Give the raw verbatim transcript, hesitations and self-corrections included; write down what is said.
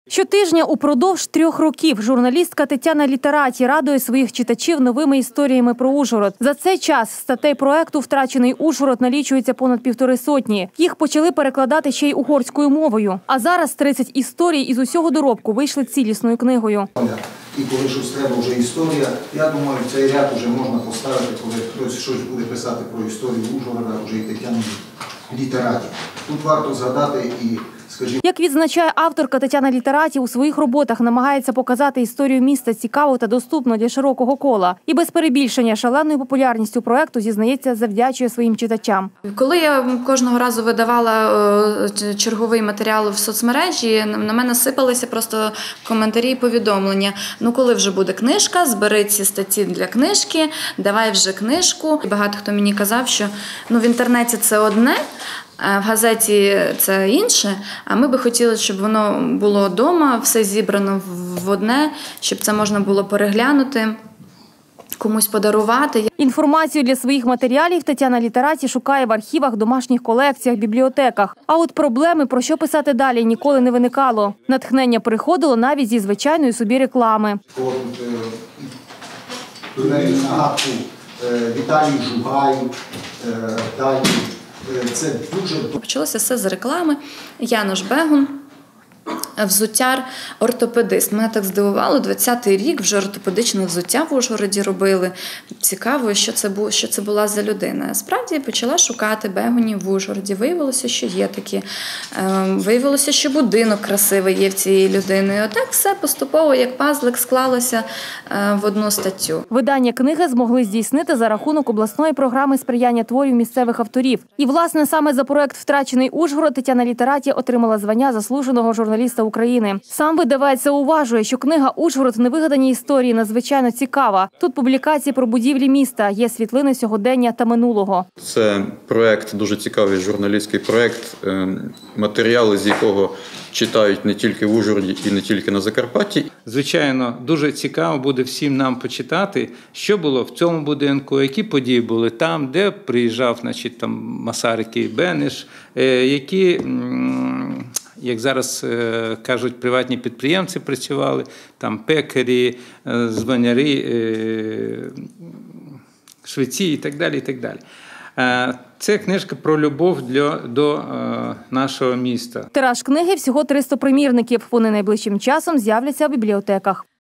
Щотижня упродовж трьох років журналістка Тетяна Літераті радує своїх читачів новими історіями про Ужгород. За цей час статей проекту «Втрачений Ужгород» налічується понад півтори сотні. Їх почали перекладати ще й угорською мовою. А зараз тридцять історій із усього доробку вийшли цілісною книгою. І коли щось треба вже історія, я думаю, цей ряд вже можна поставити, коли хтось щось буде писати про історію Ужгорода, вже і Тетяна Літераті. Тут варто згадати і, скажімо... Як відзначає авторка Тетяна Літераті, у своїх роботах намагається показати історію міста цікаво та доступно для широкого кола. І без перебільшення шаленою популярністю проекту, зізнається, завдячує своїм читачам. Коли я кожного разу видавала черговий матеріал в соцмережі, на мене сипалися просто коментарі і повідомлення. Ну, коли вже буде книжка, збери ці статті для книжки, давай вже книжку. Багато хто мені казав, що ну, в інтернеті це одне, в газеті це інше, а ми би хотіли, щоб воно було вдома, все зібрано в одне, щоб це можна було переглянути, комусь подарувати. Інформацію для своїх матеріалів Тетяна Літераті шукає в архівах, домашніх колекціях, бібліотеках. А от проблеми, про що писати далі, ніколи не виникало. Натхнення приходило навіть зі звичайної собі реклами. Нагадку Віталій Жугай, далі. Це дуже... Почалося все з реклами. Янош Бегун, взуттяр, ортопедист. Мене так здивувало, двадцятий рік вже ортопедичне взуття в Ужгороді робили. Цікаво, що це, було, що це була за людина. Справді почала шукати Бегунів в Ужгороді. Виявилося, що є такі. Виявилося, що будинок красивий є в цієї людини. І отак все поступово, як пазлик, склалося в одну статтю. Видання книги змогли здійснити за рахунок обласної програми сприяння творів місцевих авторів. І, власне, саме за проект «Втрачений Ужгород» Тетяна Літераті отримала звання заслуженого журналіста України. Сам видавець зауважує, що книга «Ужгород. Невигадані історії» надзвичайно цікава. Тут публікації про будівлі міста, є світлини сьогодення та минулого. Це проект, дуже цікавий журналістський проект, матеріали з якого читають не тільки в Ужгороді і не тільки на Закарпатті. Звичайно, дуже цікаво буде всім нам почитати, що було в цьому будинку, які події були там, де приїжджав, значить, там Масарик і Бенеш, які, як зараз кажуть, приватні підприємці працювали, там пекарі, звоняри, швейці і так далі, і так далі. Це книжка про любов для, до е, нашого міста. Тираж книги – всього триста примірників. Вони найближчим часом з'являться в бібліотеках.